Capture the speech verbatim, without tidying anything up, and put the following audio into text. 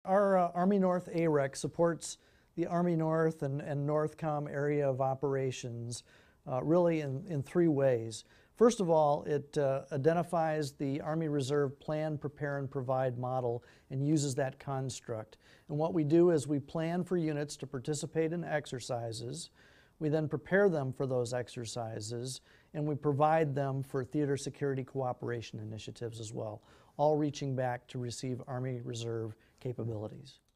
Our uh, Army North A R E C supports the Army North and, and NORTHCOM area of operations uh, really in, in three ways. First of all, it uh, identifies the Army Reserve Plan, Prepare, and Provide model and uses that construct. And what we do is we plan for units to participate in exercises. We then prepare them for those exercises, and we provide them for theater security cooperation initiatives as well, all reaching back to receive Army Reserve capabilities.